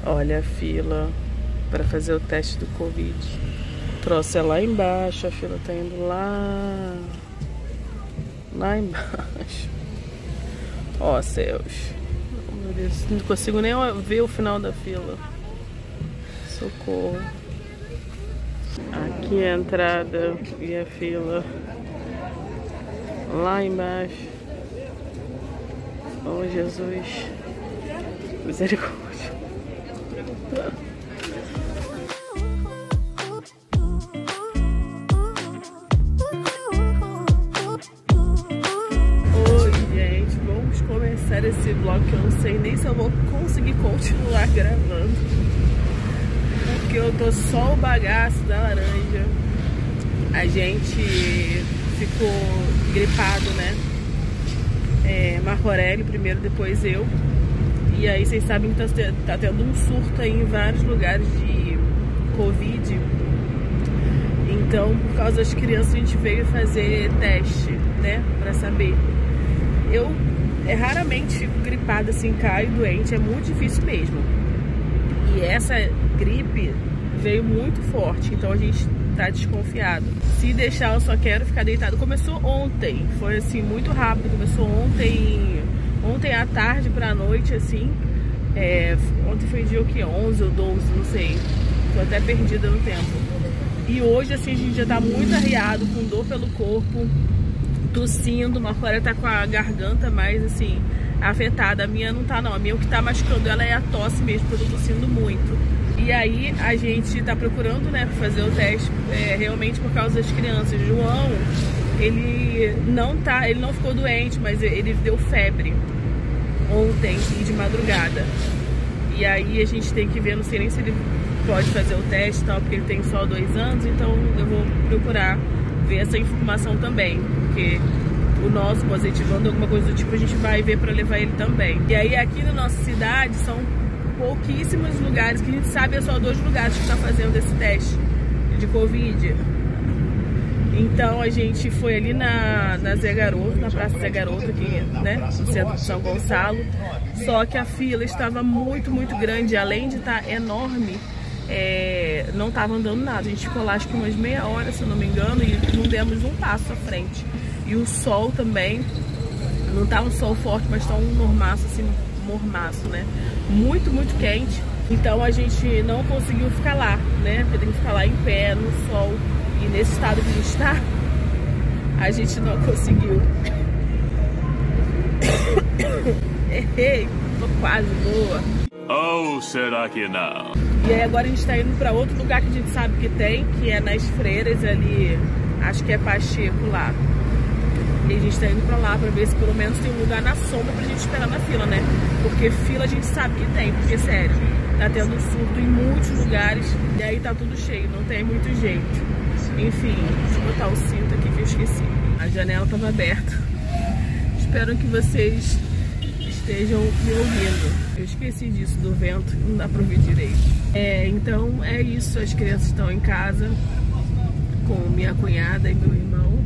Olha a fila para fazer o teste do Covid. O troço é lá embaixo, a fila tá indo lá embaixo. Ó céus. Oh, meu Deus, não consigo nem ver o final da fila. Socorro. Aqui é a entrada e a fila lá embaixo. Oh Jesus, misericórdia. Oi gente, vamos começar esse vlog que eu não sei nem se eu vou conseguir continuar gravando, porque eu tô só o bagaço da laranja. A gente ficou gripado, né? Marco Aurélio primeiro, depois eu. E aí vocês sabem que tá tendo um surto aí em vários lugares de Covid. Então, por causa das crianças, a gente veio fazer teste, né? Pra saber. Eu raramente fico gripada assim, caio doente, é muito difícil mesmo. E essa gripe veio muito forte, então a gente tá desconfiado. Se deixar, eu só quero ficar deitado. Começou ontem, foi assim, muito rápido. Começou ontem à tarde pra noite, assim. Ontem foi dia o que? 11 ou 12, não sei. Tô até perdida no tempo. E hoje, assim, a gente já tá muito arriado, com dor pelo corpo, tossindo. Marco Aurélio tá com a garganta mais, assim, afetada. A minha não tá, não. A minha, o que tá machucando ela é a tosse mesmo, porque eu tô tossindo muito. E aí a gente tá procurando, né, pra fazer o teste, realmente por causa das crianças. João, ele não ficou doente, mas ele deu febre ontem e de madrugada. E aí a gente tem que ver, não sei nem se ele pode fazer o teste e tal, porque ele tem só 2 anos, então eu vou procurar ver essa informação também, porque o nosso positivando alguma coisa do tipo, a gente vai ver pra levar ele também. E aí aqui na nossa cidade são pouquíssimos lugares, que a gente sabe é só 2 lugares que está fazendo esse teste de Covid. Então a gente foi ali na Zé Garoto, na Praça Zé Garoto, aqui, né, no centro de São Gonçalo. Só que a fila estava muito, muito grande, além de estar enorme, não estava andando nada. A gente ficou lá acho que umas meia hora, se eu não me engano, e não demos um passo à frente. E o sol também, não tá um sol forte, mas tá um mormaço, assim, mormaço, né? Muito, muito quente. Então a gente não conseguiu ficar lá, né? Porque tem que ficar lá em pé, no sol. E nesse estado que a gente tá, a gente não conseguiu. Errei, tô quase boa. Ou será que não? E aí agora a gente tá indo pra outro lugar que a gente sabe que tem, que é nas Freiras ali, acho que é Pacheco lá. E a gente tá indo pra lá pra ver se pelo menos tem um lugar na sombra pra gente esperar na fila, né? Porque fila a gente sabe que tem, porque sério, tá tendo surto em muitos lugares e aí tá tudo cheio, não tem muito jeito. Enfim, deixa eu botar o cinto aqui que eu esqueci. A janela tava aberta. Espero que vocês estejam me ouvindo. Eu esqueci disso, do vento, não dá pra ouvir direito. Então é isso, as crianças estão em casa com minha cunhada e meu irmão.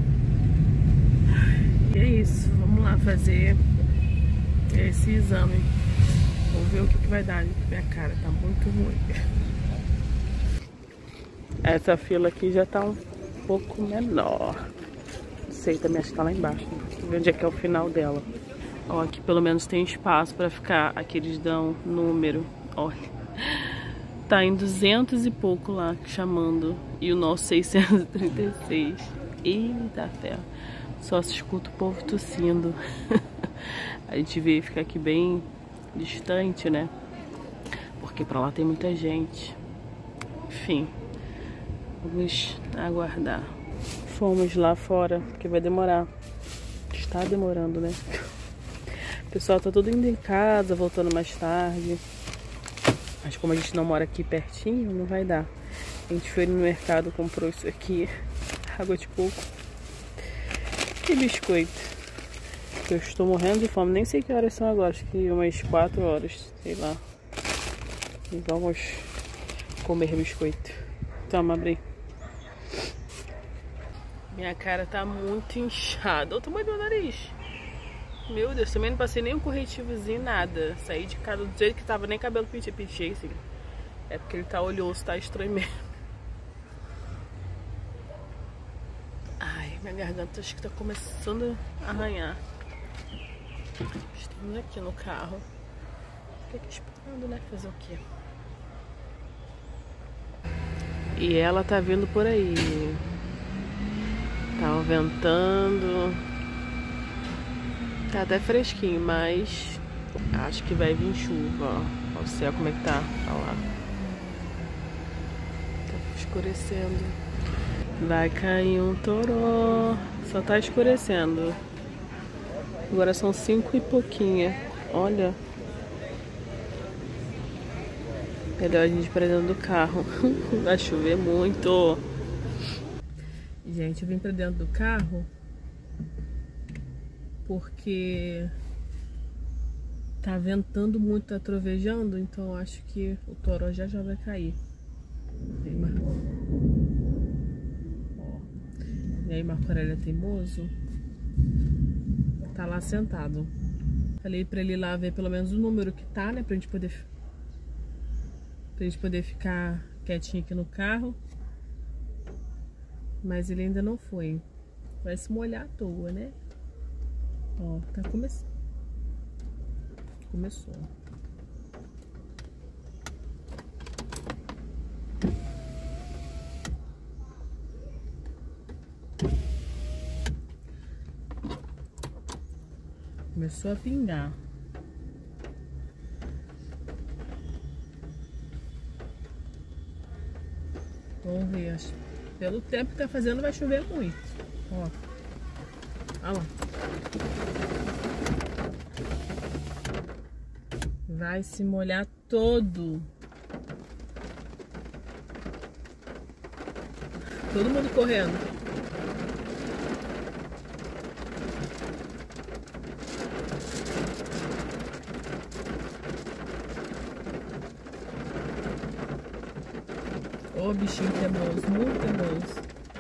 E é isso, vamos lá fazer esse exame. Vamos ver o que vai dar. Minha cara tá muito ruim. Essa fila aqui já tá um pouco menor. Não sei, também acho que tá lá embaixo. Deixa eu ver onde é que é o final dela. Ó, aqui pelo menos tem espaço pra ficar. Aqui eles dão número. Olha, tá em 200 e pouco lá, chamando. E o nosso 636. Eita ferro. Só se escuta o povo tossindo. A gente veio ficar aqui bem distante, né? Porque pra lá tem muita gente. Enfim, vamos aguardar. Fomos lá fora, porque vai demorar. Está demorando, né? O pessoal tá todo indo em casa, voltando mais tarde. Mas como a gente não mora aqui pertinho, não vai dar. A gente foi no mercado, comprou isso aqui. Água de coco. E biscoito. Eu estou morrendo de fome. Nem sei que horas são agora. Acho que umas 4 horas. Sei lá. E vamos comer biscoito. Toma, abri. Minha cara tá muito inchada. Olha o tamanho do meu nariz. Meu Deus, também não passei nem um corretivozinho, nada. Saí de casa do jeito que tava, nem cabelo pentei assim. É porque ele tá oleoso, tá estranho mesmo. Ai, minha garganta acho que tá começando a arranhar. Estamos aqui no carro. Fiquei aqui esperando, né? Fazer o quê? E ela tá vindo por aí. Tá ventando. Tá até fresquinho, mas acho que vai vir chuva, ó. O céu como é que tá? Olha lá. Tá escurecendo. Vai cair um toró. Só tá escurecendo. Agora são 5 e pouquinho. Olha. Melhor a gente ir pra dentro do carro. Vai chover muito. Gente, eu vim pra dentro do carro porque tá ventando muito, tá trovejando, então eu acho que o toró já vai cair. E aí, Marco Aurélio é teimoso, tá lá sentado. Falei pra ele ir lá ver pelo menos o número que tá, né, pra gente poder ficar quietinho aqui no carro. Mas ele ainda não foi. Vai se molhar à toa, né? Ó, tá começando. Começou. Começou a pingar. Vamos ver. Pelo tempo que tá fazendo, vai chover muito. Ó. Olha lá. Vai se molhar todo. Todo mundo correndo. Ô, bichinho teimoso, muito teimoso.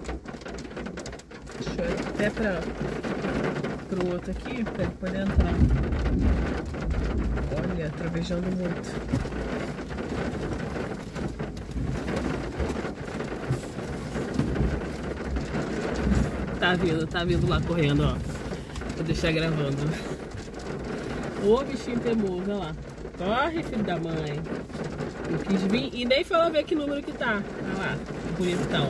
Deixa eu ir até pro outro aqui, pra ele poder entrar. Olha, trovejando muito. Tá vindo lá correndo, ó. Vou deixar gravando. Ô, bichinho teimoso, olha lá. Corre, filho da mãe. Eu quis vir e nem foi lá ver que número que tá. Olha lá, bonitão.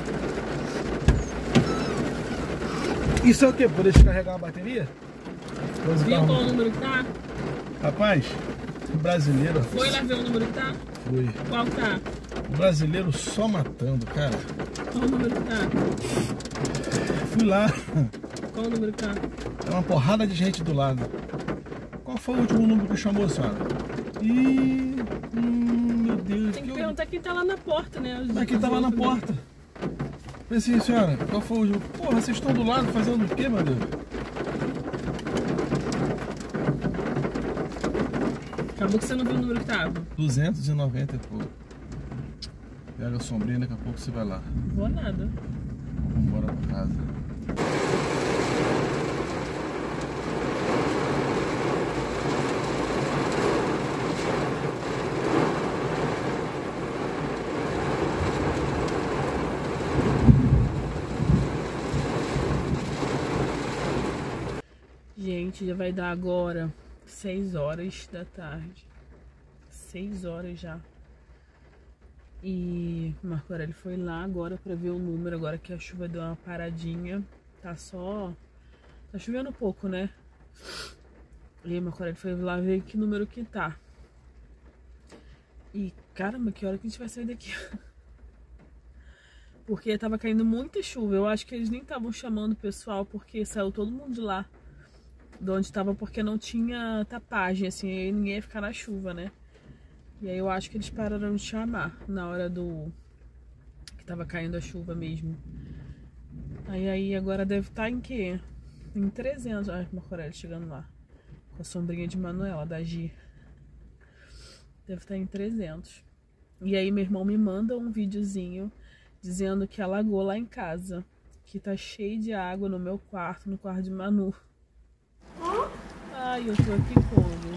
Isso é o que? Poder descarregar a bateria? Viu qual o número que tá? Rapaz, o brasileiro... Foi lá ver o número que tá? Foi. Qual que tá? O brasileiro só matando, cara. Qual o número que tá? Fui lá. Qual o número que tá? É uma porrada de gente do lado. Qual foi o último número que chamou, senhora? Ih... meu Deus. Tem que perguntar quem tá lá na porta, né? Mas quem tá lá na porta? Falei assim, senhora, qual foi o último? Porra, vocês estão do lado fazendo o quê, meu Deus? Acabou que você não viu o número que tava. 290 e pouco. Pega a sombrinha, daqui a pouco você vai lá. Não vou nada. Vamos embora pra casa. Gente, já vai dar agora 6 horas da tarde. 6 horas já. E o Marco Aurélio foi lá agora pra ver o número. Agora que a chuva deu uma paradinha. Tá chovendo pouco, né? E o Marco Aurélio foi lá ver que número que tá. E caramba, que hora que a gente vai sair daqui? Porque tava caindo muita chuva. Eu acho que eles nem estavam chamando o pessoal, porque saiu todo mundo de lá, de onde tava, porque não tinha tapagem, assim, aí ninguém ia ficar na chuva, né? E aí eu acho que eles pararam de chamar na hora que tava caindo a chuva mesmo. Aí agora deve estar em quê? Em 300. Ai, o Marco Aurélio chegando lá com a sombrinha de Manuela, da Gi. Deve estar em 300. E aí meu irmão me manda um videozinho dizendo que alagou lá em casa, que tá cheio de água no meu quarto, no quarto de Manu. Ai, eu tô aqui como?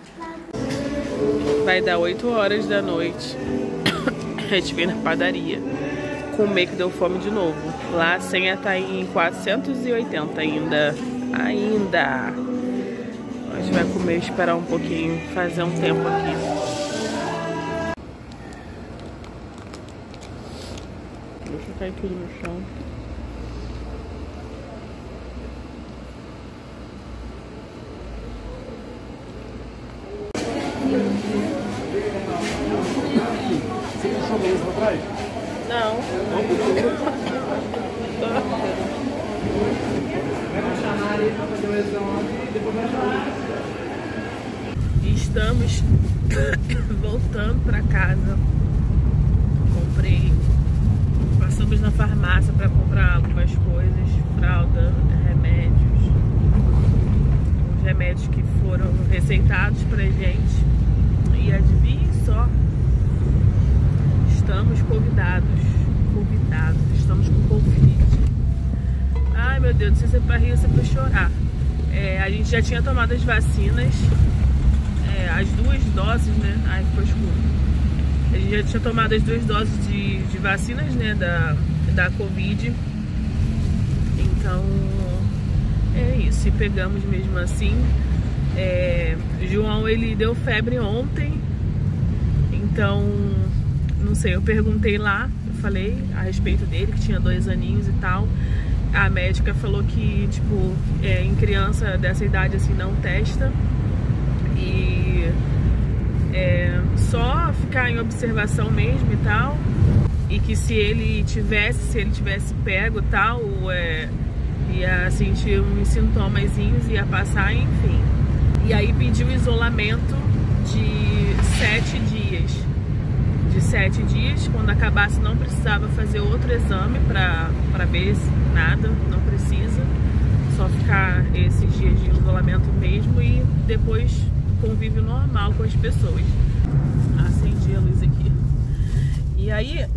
Vai dar 8 horas da noite. A gente veio na padaria. Comer que deu fome de novo. Lá a senha tá em 480 ainda. A gente vai comer, esperar um pouquinho, fazer um tempo aqui. Deixa eu cair tudo no chão. Você deixou mesmo pra trás? Não. Estamos voltando pra casa. Passamos na farmácia pra comprar algumas coisas, fralda, remédios. Os remédios que foram receitados pra gente. E adivinhe só, estamos convidados, estamos com Covid. Ai meu Deus, não sei se é pra rir ou se é pra chorar. A gente já tinha tomado as vacinas, as 2 doses, né? Ai, ficou escuro. A gente já tinha tomado as 2 doses de vacinas, né? Da Covid. Então, é isso, e pegamos mesmo assim. João, ele deu febre ontem, então, não sei, eu perguntei lá, eu falei a respeito dele, que tinha 2 aninhos e tal. A médica falou que, tipo, em criança dessa idade assim não testa e só ficar em observação mesmo e tal, e que se ele tivesse pego e tal, ia sentir uns sintomazinhos, ia passar, enfim. E aí pediu isolamento de 7 dias. De 7 dias, quando acabasse não precisava fazer outro exame pra ver se nada, não precisa. Só ficar esses dias de isolamento mesmo e depois convívio normal com as pessoas. Acendi a luz aqui. E aí,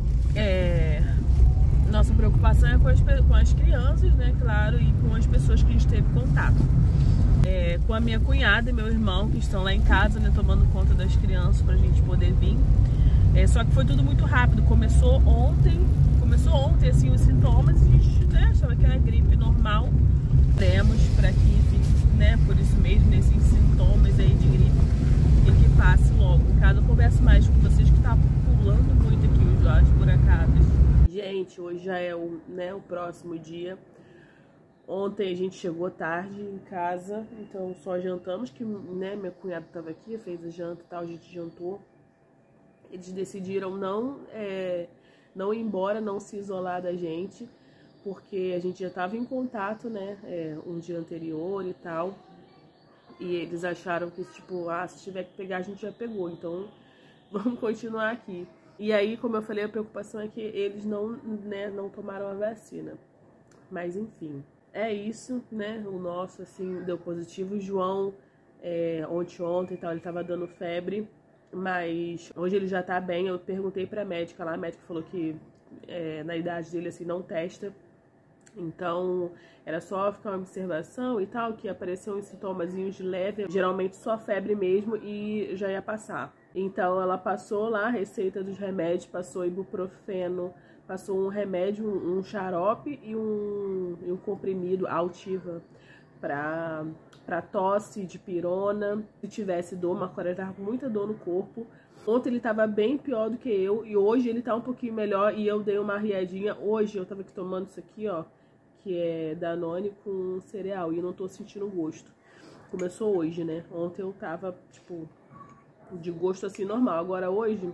nossa preocupação é com as crianças, né, claro, e com as pessoas que a gente teve contato. Com a minha cunhada e meu irmão, que estão lá em casa, né, tomando conta das crianças pra gente poder vir. Só que foi tudo muito rápido, começou ontem assim os sintomas, e a gente, né, achava que era gripe normal. Temos para que fique, né, por isso mesmo, nesses sintomas aí de gripe, e que passe logo. Cada eu converso mais com vocês, que tá pulando muito aqui as buracadas. Gente, hoje já é o próximo dia. Ontem a gente chegou tarde em casa, então só jantamos, que, né, minha cunhada estava aqui, fez a janta e tal, a gente jantou. Eles decidiram não ir embora, não se isolar da gente, porque a gente já estava em contato, né, um dia anterior e tal. E eles acharam que, tipo, se tiver que pegar, a gente já pegou, então vamos continuar aqui. E aí, como eu falei, a preocupação é que eles não tomaram a vacina. Mas, enfim, é isso, né, o nosso, assim, deu positivo. O João, ontem e tal, ele tava dando febre. Mas hoje ele já tá bem. Eu perguntei pra médica lá, a médica falou que na idade dele assim não testa. Então era só ficar uma observação e tal, que apareciam uns sintomazinhos de leve, geralmente só febre mesmo, e já ia passar. Então ela passou lá a receita dos remédios, passou ibuprofeno, passou um remédio, um xarope e um comprimido Altiva pra tosse, de pirona. Se tivesse dor, o Marco Aurélio tava com muita dor no corpo. Ontem ele tava bem pior do que eu, e hoje ele tá um pouquinho melhor, e eu dei uma arriadinha. Hoje eu tava aqui tomando isso aqui, ó, que é Danone com cereal, e eu não tô sentindo gosto. Começou hoje, né? Ontem eu tava, tipo, de gosto assim normal. Agora hoje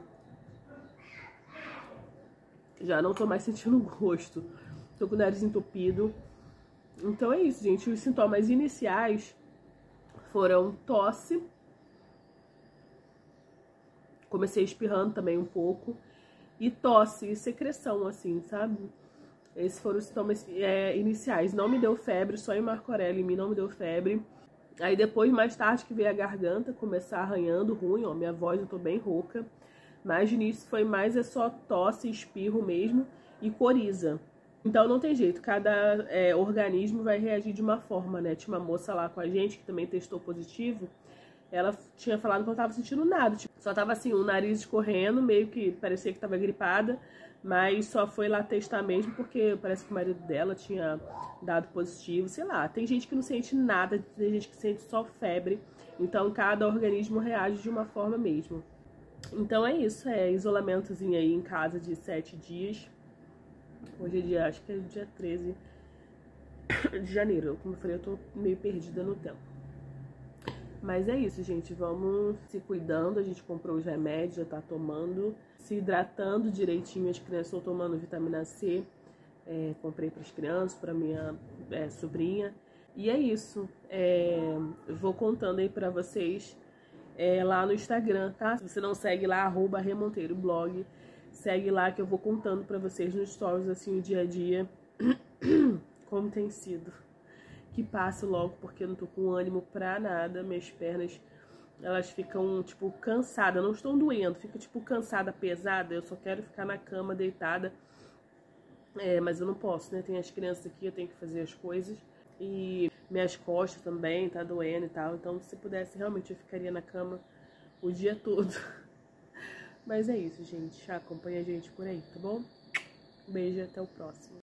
já não tô mais sentindo gosto. Tô com o nariz entupido. Então é isso, gente. Os sintomas iniciais foram tosse. Comecei espirrando também um pouco. E tosse e secreção, assim, sabe? Esses foram os sintomas iniciais. Não me deu febre, só em Marco Aurélio em mim não me deu febre. Aí depois, mais tarde, que veio a garganta, começar arranhando ruim, ó. Minha voz, eu tô bem rouca. Mas de início foi mais só tosse, espirro mesmo e coriza. Então não tem jeito, cada organismo vai reagir de uma forma, né? Tinha uma moça lá com a gente que também testou positivo. Ela tinha falado que não tava sentindo nada, tipo, só tava assim, o nariz escorrendo, meio que parecia que tava gripada, mas só foi lá testar mesmo porque parece que o marido dela tinha dado positivo, sei lá. Tem gente que não sente nada, tem gente que sente só febre, então cada organismo reage de uma forma mesmo. Então é isso, isolamentozinho aí em casa de 7 dias. Hoje é dia, acho que é dia 13 de janeiro, como eu falei, eu tô meio perdida no tempo. Mas é isso, gente, vamos se cuidando, a gente comprou os remédios, já tá tomando, se hidratando direitinho, as crianças estão tomando vitamina C, comprei para as crianças, para minha sobrinha, e é isso, vou contando aí para vocês lá no Instagram, tá? Se você não segue lá, @remonteiroblog, segue lá que eu vou contando para vocês nos stories, assim, o dia a dia, como tem sido. Que passe logo, porque eu não tô com ânimo pra nada. Minhas pernas, elas ficam, tipo, cansadas. Não estão doendo, fica, tipo, cansada, pesada. Eu só quero ficar na cama, deitada. Mas eu não posso, né? Tem as crianças aqui, eu tenho que fazer as coisas. E minhas costas também, tá doendo e tal. Então, se pudesse, realmente, eu ficaria na cama o dia todo. Mas é isso, gente. Acompanha a gente por aí, tá bom? Um beijo e até o próximo.